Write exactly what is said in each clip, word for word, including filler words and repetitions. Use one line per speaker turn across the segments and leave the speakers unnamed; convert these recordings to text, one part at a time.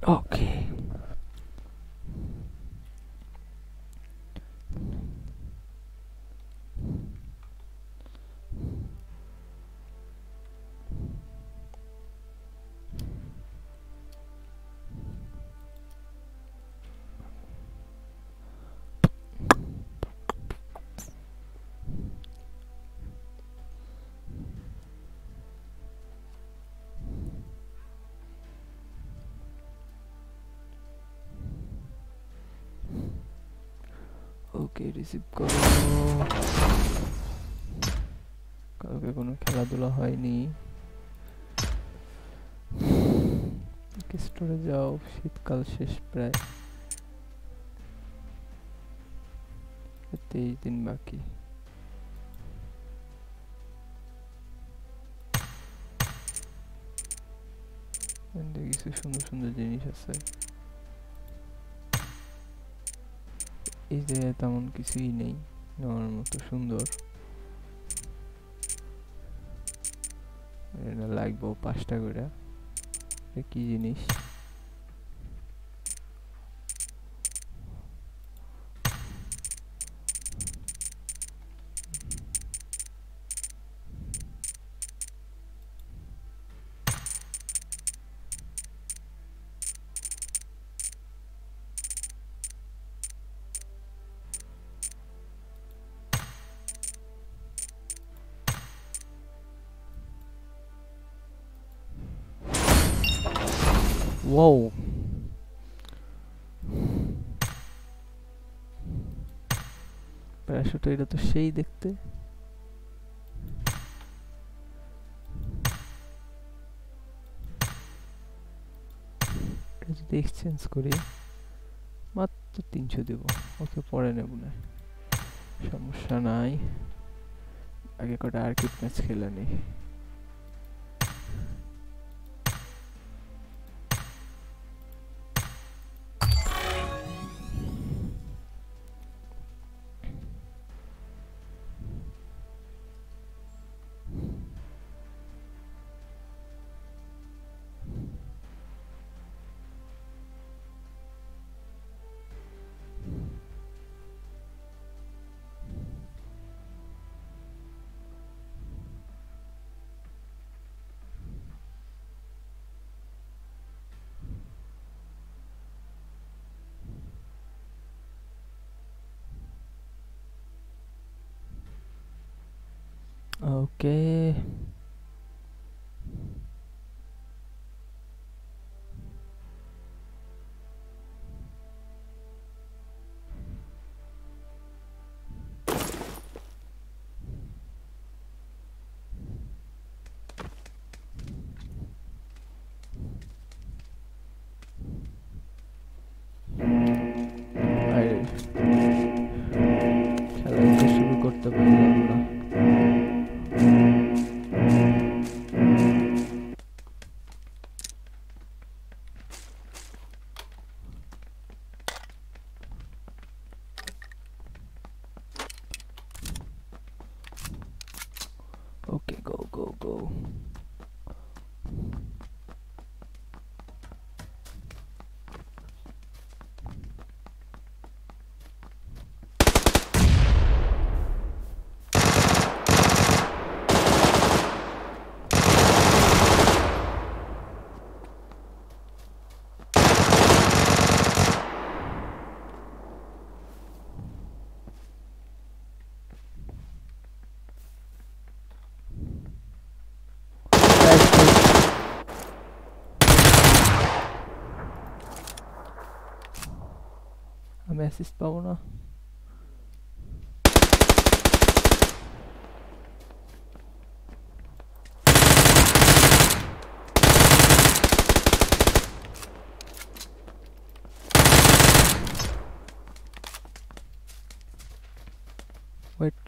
Okay. ওকে receive করো। কালকে কোনো খেলাধুলা হয়নি। স্টোরে যাও, শীতকাল শেষ প্রায়, তেইশ দিন বাকি। কিছু সুন্দর সুন্দর জিনিস আছে, এই যে তেমন কিছুই নেই নেওয়ার মতো সুন্দর। এটা লাগবো পাঁচটা করে। কি জিনিস? Wow. প্যারাশুট, এটা তো সেই দেখতে। এটা যদি এক্সচেঞ্জ করি মাত্র তিনশো দেব। ওকে পরে নেব না, সমস্যা নাই। আগে কটা আর্কিড ম্যাচ খেলে নেই। Okay. খেলা শুরু করতে পারলাম না। Okay, go, go, go. আমি অ্যাসিস্ট পাবো না। Wait,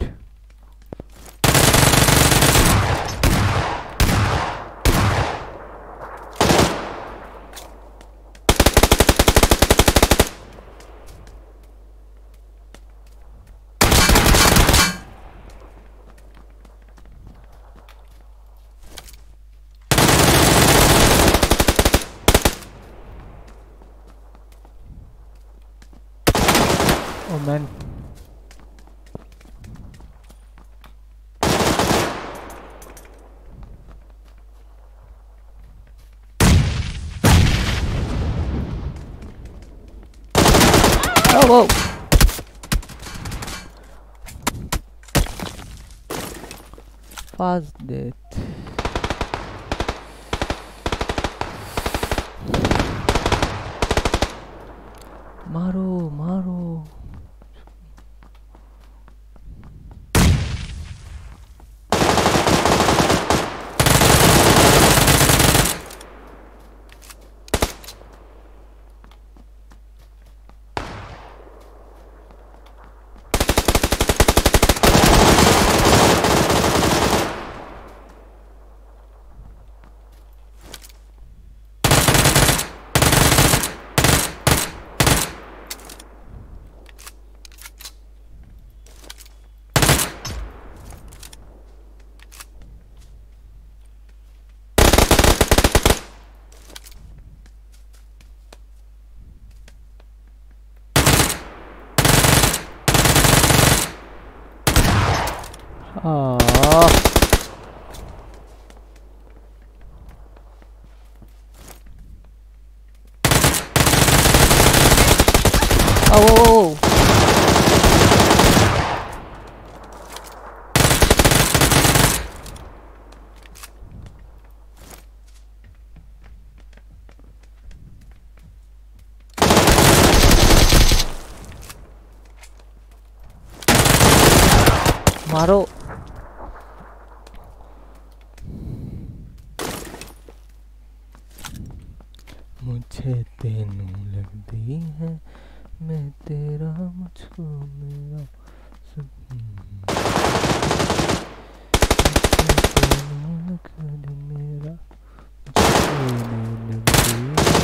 Oh man. Oh, whoa. Fast death. मारो मारो. Ah. Oh, whoa, whoa. मारो. मुझे तेनू लगदी है मैं तेरा मुझको मेरा सब तेनू लगदी मेरा मुझको लगदी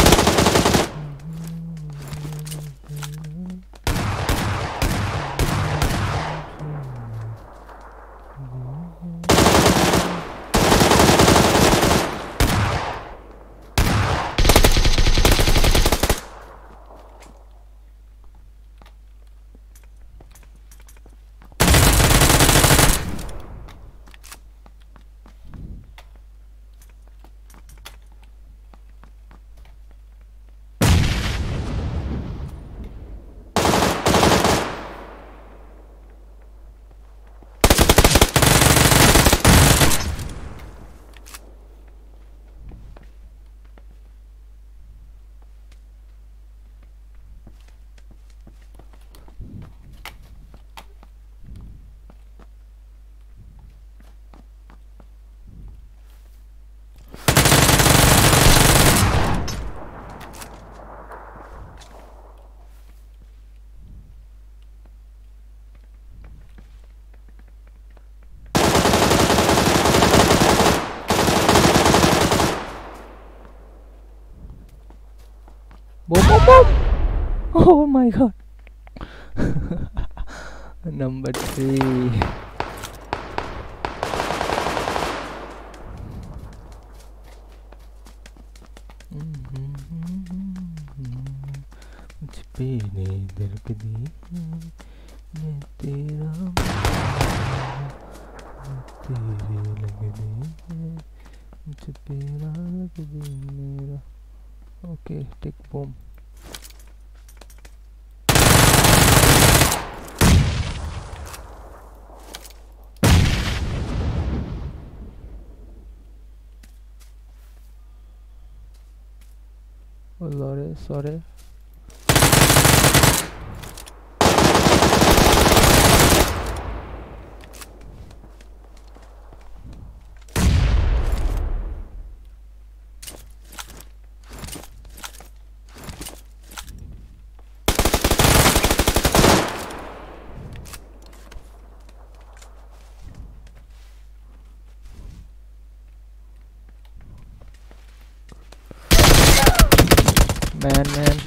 Boom, boom, boom. Oh my god. Number three. मुझ पे ने दर्द दी मैं तेरा मैं तेरे लग दी मुझ पे लग दी मेरा. Okay, take bomb. Oh, sorry, sorry. Man, man.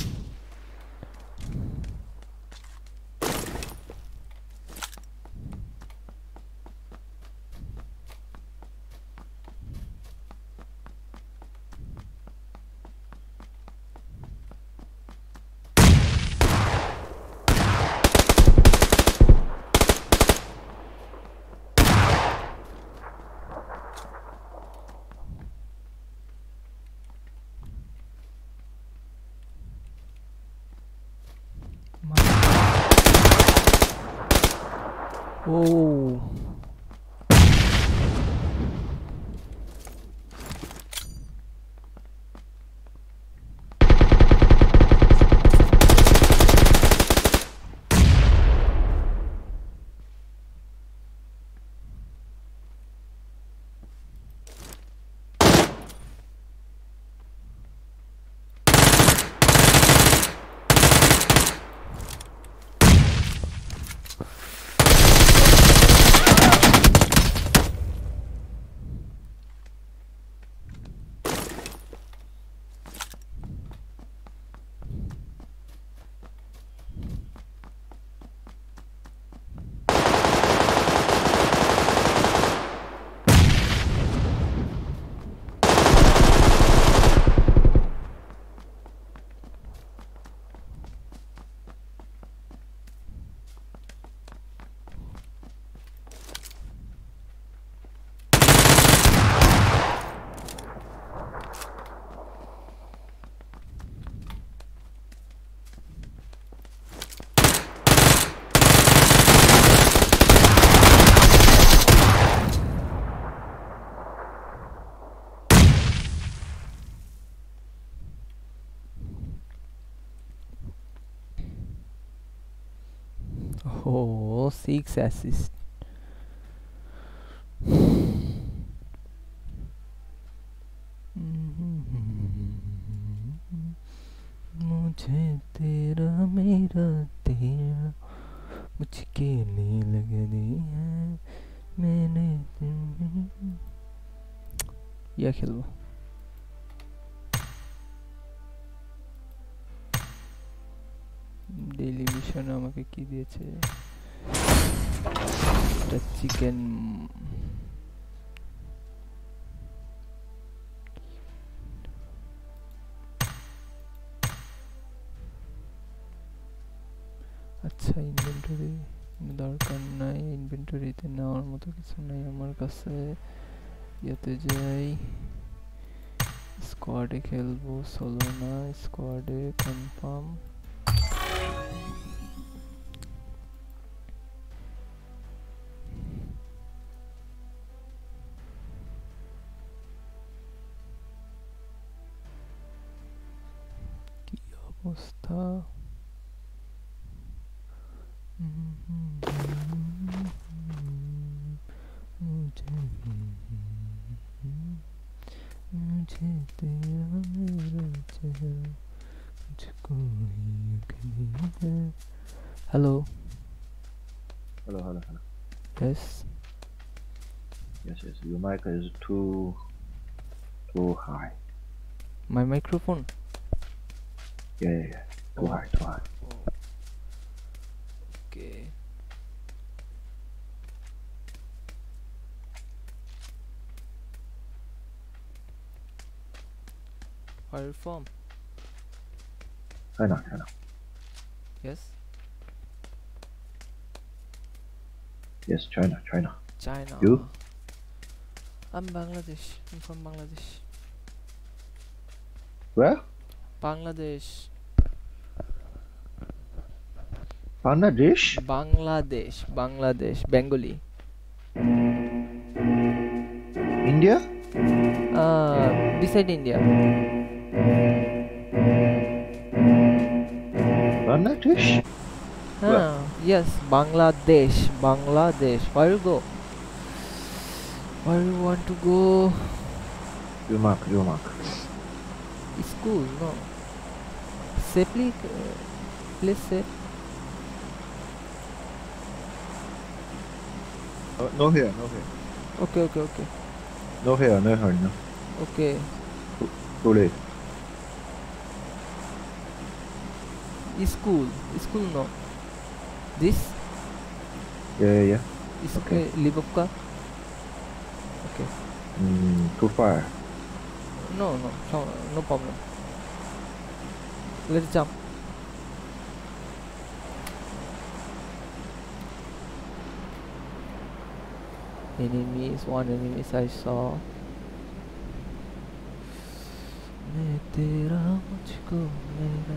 Oh. Oh, six assists. मुझे तेरा मेरा तेरा मुझके नहीं लगनी है मैंने या खेलबो ডেইলি মিশন আমাকে কি দিয়েছে এটা চিকেন আচ্ছা ইনভেন্টরি দরকার নাই ইনভেন্টরিতে নেওয়ার মতো কিছু নাই আমার কাছে ইয়াতে যাই স্কোয়াডে খেলবো সোলো না স্কোয়াডে কনফার্ম কি অবস্থা मुझे तेरा मेरा चेहरा मुझको यकीन है hello
hello hello hello
yes
yes yes your mic is too too high
my microphone
yeah yeah, yeah. too
oh.
high too high
oh. okay Where are you from?
China, China.
Yes?
Yes, China, China.
China.
You?
I'm Bangladesh. I'm from Bangladesh.
Where?
Bangladesh.
Bangladesh?
Bangladesh. Bangladesh. Bengali.
India?
Uh, beside India.
Bangladesh?
Ah, yes, Bangladesh. Bangladesh. Where you go? Where you want to go?
You mark, you mark.
School, no. Safely, uh, please safe.
Uh, no here, no here.
Okay, okay, okay.
No here, no here, no.
Okay.
Too late.
School, school no. This?
Yeah, yeah, yeah.
Is
Okay.
okay. Libovka? Okay.
Mm, too far.
No, no, no, no problem. Let's jump. Enemies, one enemies I saw. मैं तेरा मुझको मेरा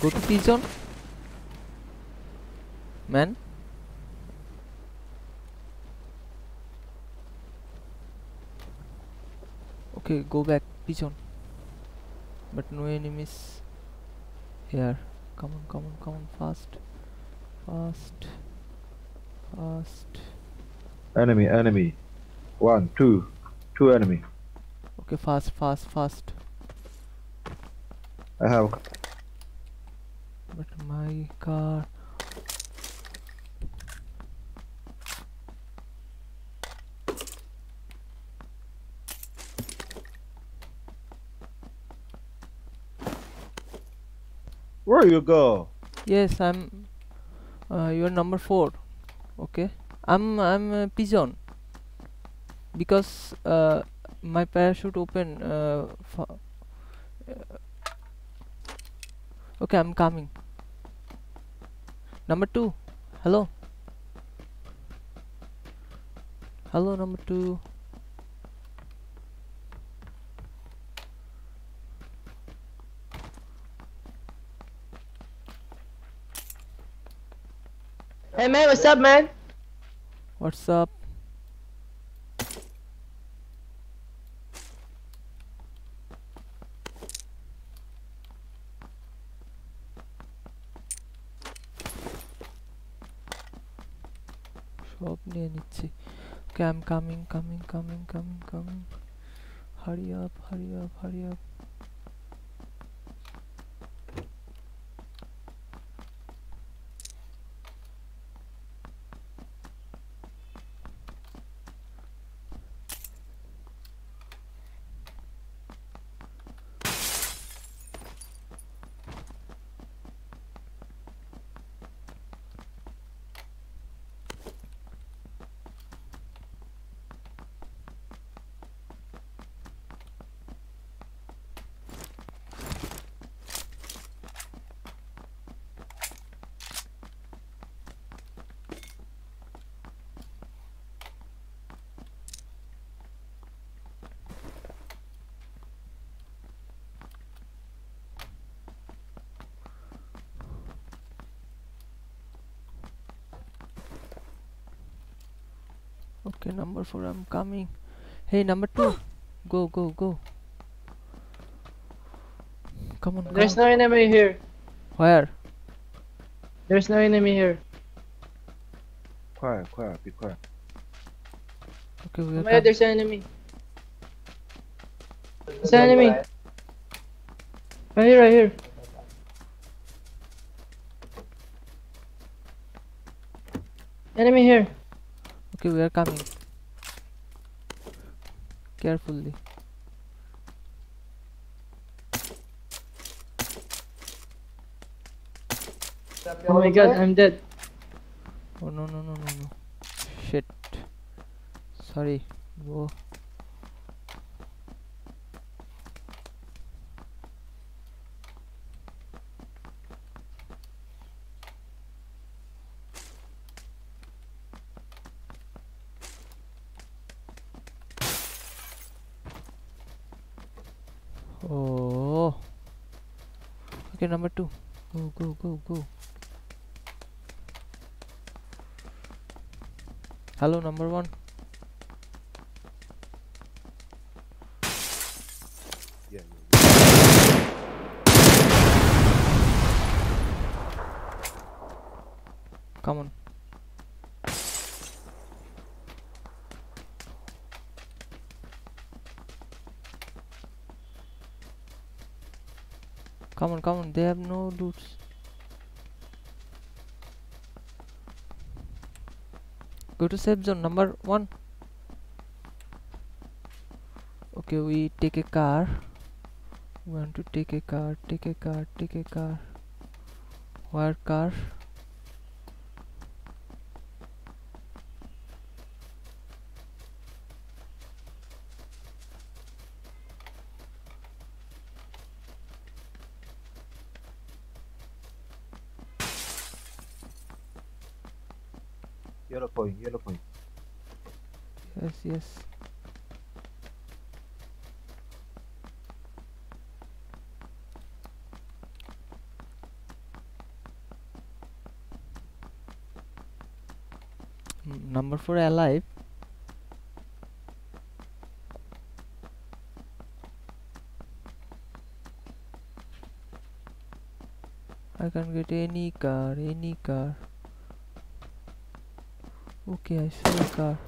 Go to P zone. Man. Okay, go back P zone. But no enemies here. Come on, come on, come on, fast. Fast. Fast.
Enemy, enemy. One, two. Two enemy.
Okay, fast, fast, fast.
I have.
But my car.
Where you go?
Yes, I'm. Uh, you're number four. Okay, I'm. I'm uh, pigeon. Because uh, my parachute open. Uh, fa- uh, okay, I'm coming. Number two. Hello. Hello, number two.
Hey man, what's up, man?
What's up? সব নিয়ে নিচ্ছি Okay, I'm coming, coming, coming, coming, coming. Hurry up, hurry up, hurry up. Okay, number four, I'm coming. Hey, number two, go, go, go. Come on, come
There's
on.
no enemy here.
Where?
There's no enemy here.
Quiet, quiet, be quiet.
Okay, we
Oh
are
my god,
coming.
there's an enemy. There's an enemy. Right here, right here. Enemy here.
Okay, we are coming. Carefully.
Oh my god, I'm dead.
Oh no, no, no, no, no. Shit. Sorry. Go. Oh. Okay, number two. Go, go, go, go. Hello, number one.
Yeah, yeah,
Come on. Come on, come on. They have no loots. Go to safe zone number one. Okay, we take a car. We want to take a car, take a car, take a car. Where car?
Yellow point, yellow point.
Yes, yes. number four alive. I can get any car, any car. Okay, I saw a car.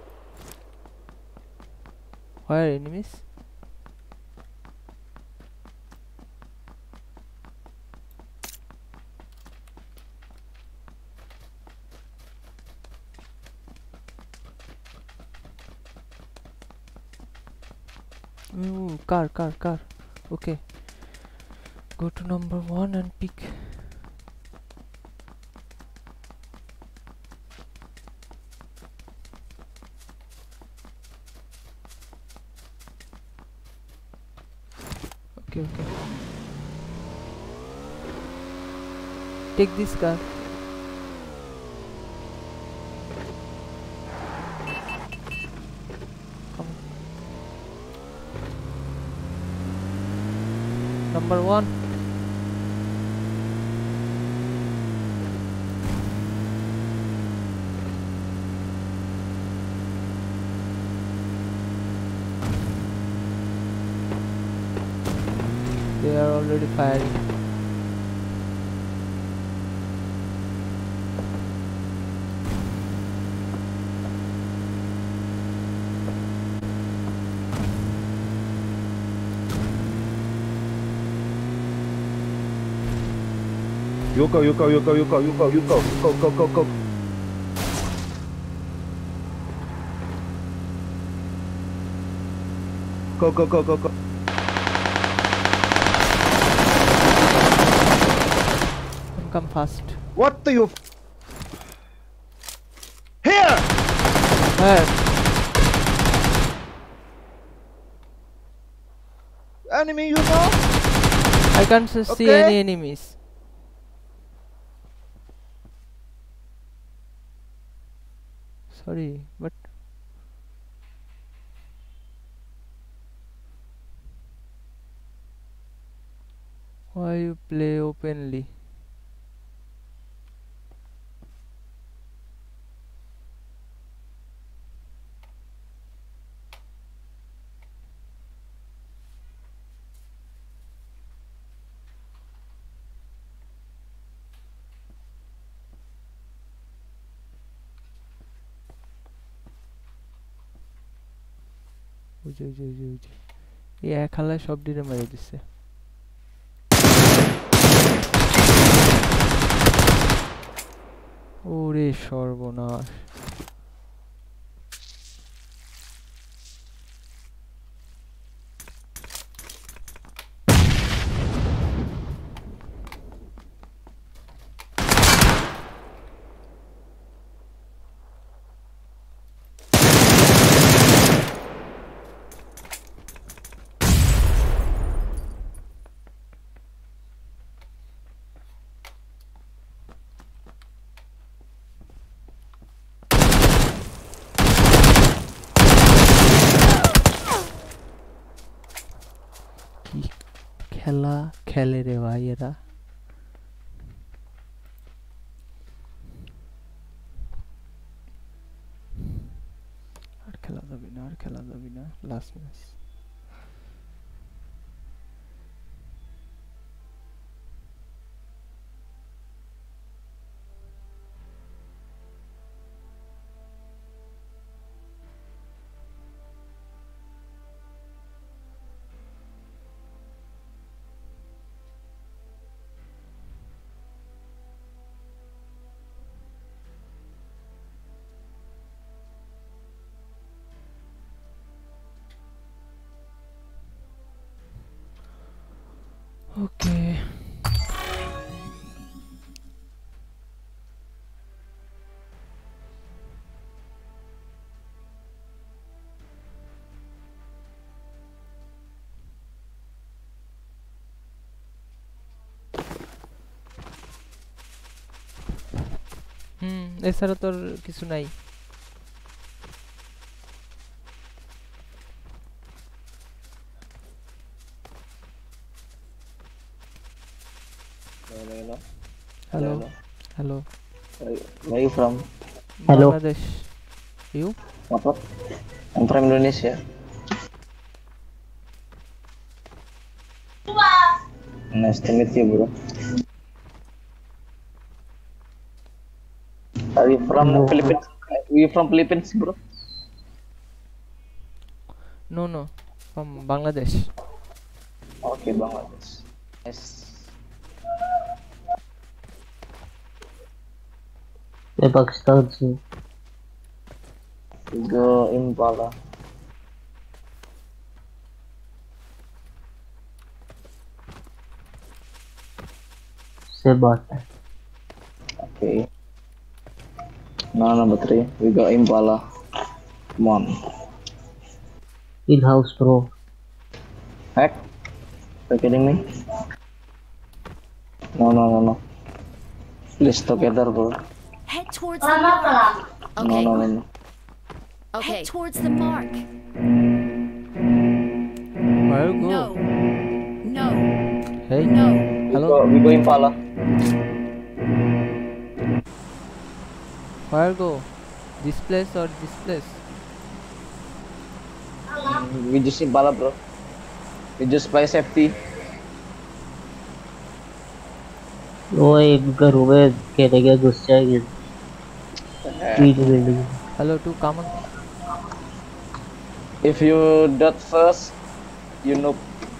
Where enemies? Ooh, car, car, car. Okay. Go to number one and pick. Okay, okay. Take this car. Come. Number one. They are already firing.
You go, you go, you go, you go, you go, you go, go, go, go, go. Go, go, go, go, go.
Come, come fast.
What do you? Here!
Where?
Enemy, you know?
I can't s- see
Okay.
any enemies. Sorry, but why you play openly? বুঝে বুঝে বুঝে বুঝে এই এক হালায় সব ডিরে মেরে দিচ্ছে ওরে সর্বনাশ কি খেলা খেলে রে ভাই এরা আর খেলা যাবে না আর খেলা যাবে না লাস্ট ম্যাচ ওকে হুম এছাড়া তোর কিছু নাই
Hello,
hello
hello.
Hello
Where are you from?
Hello.
Bangladesh You?
What what? I'm from Indonesia. Nice to meet you, bro. Are you from
No,
Philippines? Are you from Philippines, bro?
No, no. From Bangladesh.
Okay, Bangladesh. Nice.
मैं पाकिस्तान से हूँ।
We go Impala.
से बात है।
Okay. No, number three. We go Impala. Come on.
In house pro.
Heck? Are you kidding me? No, no, no, no. Please together, bro.
Head towards the mark.
No,
Okay.
no, no, no.
Okay. Head towards the mark.
Where you go?
No. No.
Hey.
No.
We
Hello?
go, we go Impala.
Where go? This place or this place?
Mm, we just Impala, bro. We just play safety.
वो एक घरों में कहने के घुस जाएंगे। तीन building.
Hello, two, come on.
If you dot first, you know.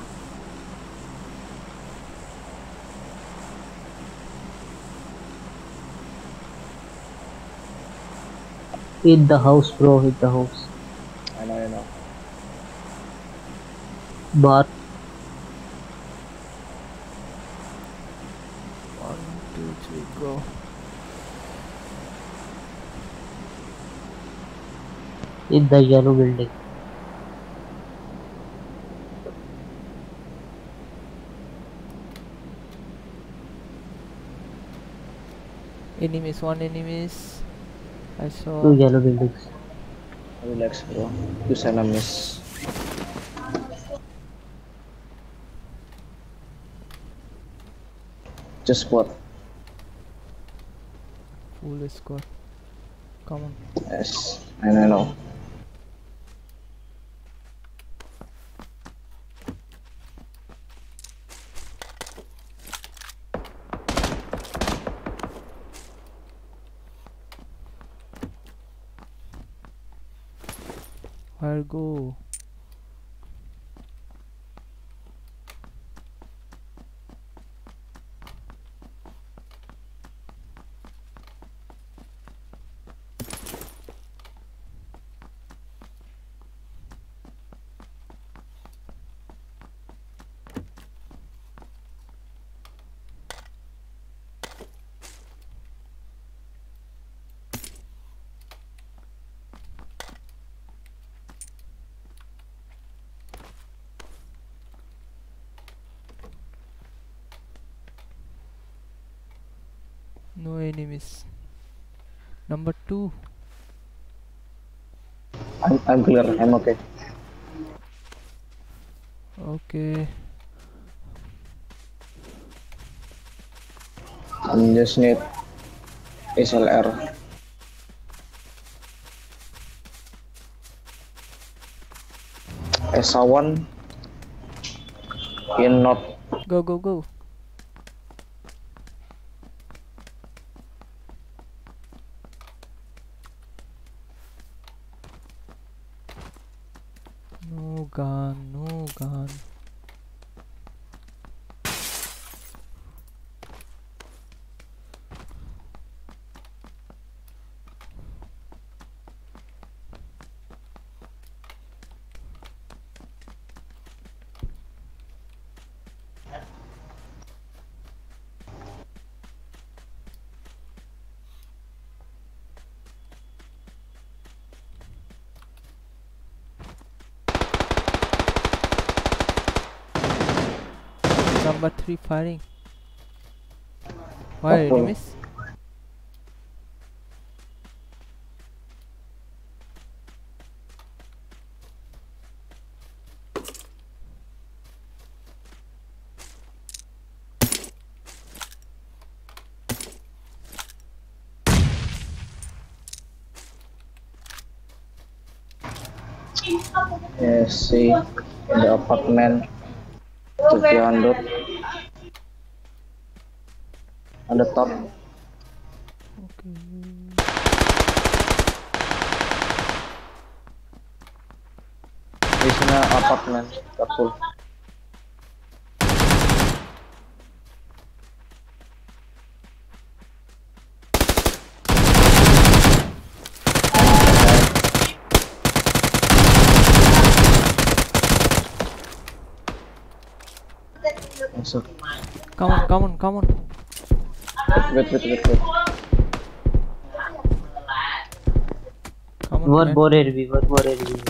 In the house bro, in the house.
I know, I know.
बाहर
One, two, three, go.
in the yellow building.
Enemies, one enemies. I saw.
Two yellow buildings.
Relax, bro. You sana miss. Just squad.
Full squad. Come on.
Yes, I know, I know.
Where go? No enemies. Number two.
I'm, I'm clear. I'm okay.
Okay.
I just need S L R. S one in not.
Go, go, go. No gun, no gun. Number three firing. Why
Oh,
enemies?
Yes, see, in the apartment, three hundred on the top.
Okay.
This is an apartment, careful. Masuk.
Come on, come on, come on.
Wait, wait, wait, wait.
Come on,
One
man.
more enemy, one more enemy.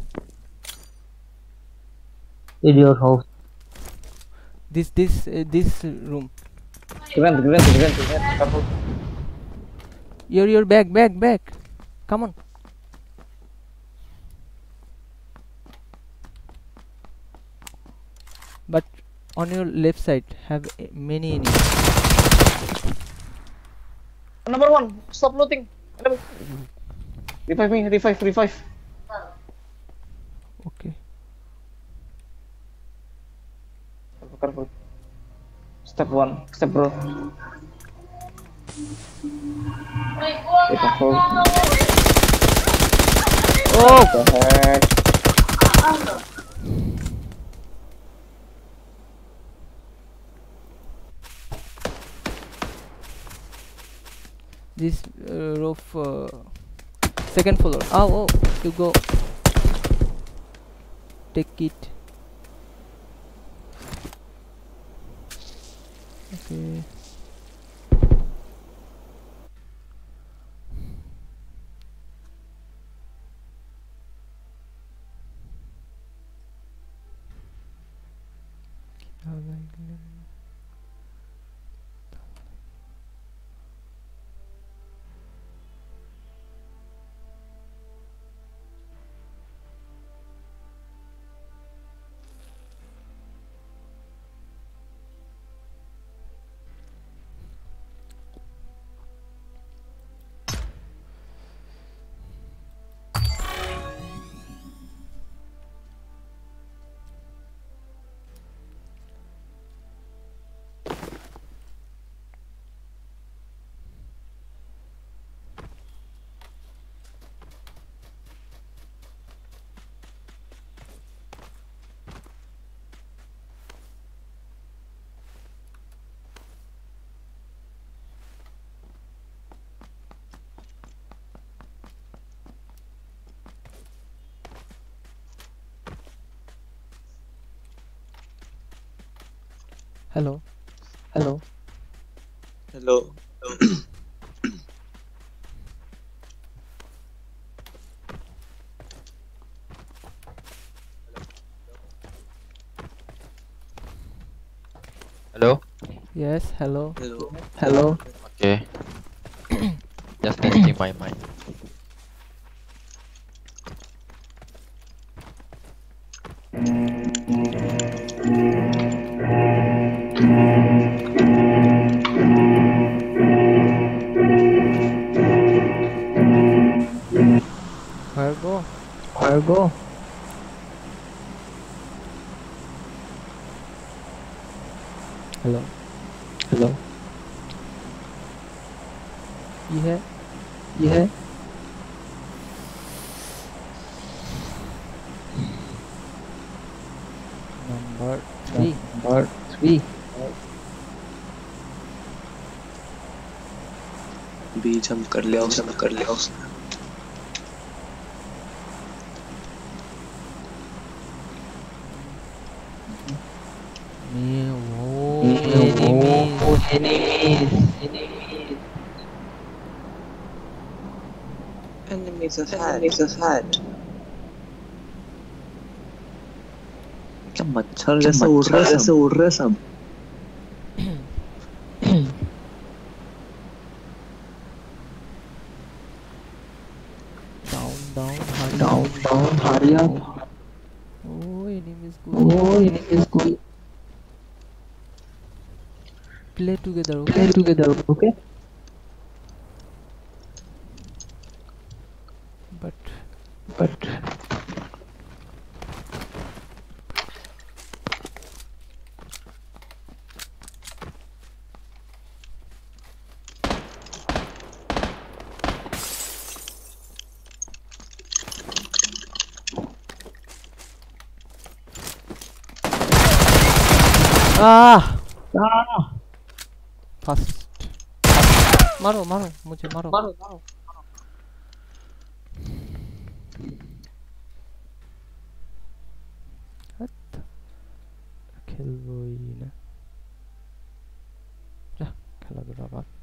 In your house.
This, this, uh, this room.
Grant, grant, grant, grant. Careful.
You're, you're back, back, back. Come on. But on your left side have uh, many enemies.
Number one, stop looting. Revive me, revive, revive.
Okay.
Careful, careful. Step one, step bro. Be careful.
Oh!
What the heck?
This uh, roof, uh, second floor. Oh, oh, you go. Take it. Okay. Hello. Hello.
Hello.
Hello.
Yes, hello.
Hello.
Hello.
Okay. Just testing my mic.
Where go? Where go? Hello. Hello. ये है ये है number three. Number three.
बीच हम कर लिया उसने कर लिया उसने
Me, oh, enemies.
Enemies.
enemies ahead enemies ahead क्या मच्छर जैसे उड़ रहे जैसे उड़ रहे सब
Down, down, hurry
Down,
up.
down, hurry up.
Oh, enemies going.
Oh, enemies going.
Play together, okay?
Play together, okay?
But
But
ah first मारो मारो मुझे मारो मारो मारो खेलबोई ना जा खेला दूरा बात